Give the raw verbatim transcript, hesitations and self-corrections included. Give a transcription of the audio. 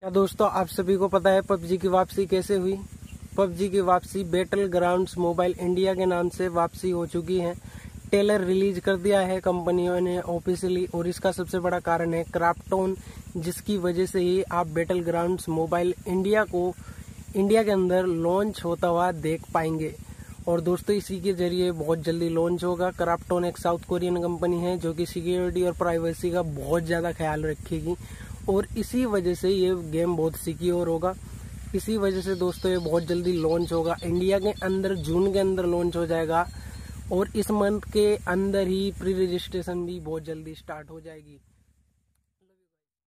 क्या दोस्तों आप सभी को पता है पबजी की वापसी कैसे हुई। पबजी की वापसी बैटल ग्राउंड्स मोबाइल इंडिया के नाम से वापसी हो चुकी है। ट्रेलर रिलीज कर दिया है कंपनियों ने ऑफिशियली, और इसका सबसे बड़ा कारण है क्राफ्टोन, जिसकी वजह से ही आप बैटल ग्राउंड्स मोबाइल इंडिया को इंडिया के अंदर लॉन्च होता हुआ देख पाएंगे। और दोस्तों इसी के जरिए बहुत जल्दी लॉन्च होगा। क्राफ्टोन एक साउथ कोरियन कंपनी है जो कि सिक्योरिटी और प्राइवेसी का बहुत ज़्यादा ख्याल रखेगी, और इसी वजह से ये गेम बहुत सिक्योर होगा। इसी वजह से दोस्तों ये बहुत जल्दी लॉन्च होगा इंडिया के अंदर, जून के अंदर लॉन्च हो जाएगा, और इस मंथ के अंदर ही प्री रजिस्ट्रेशन भी बहुत जल्दी स्टार्ट हो जाएगी।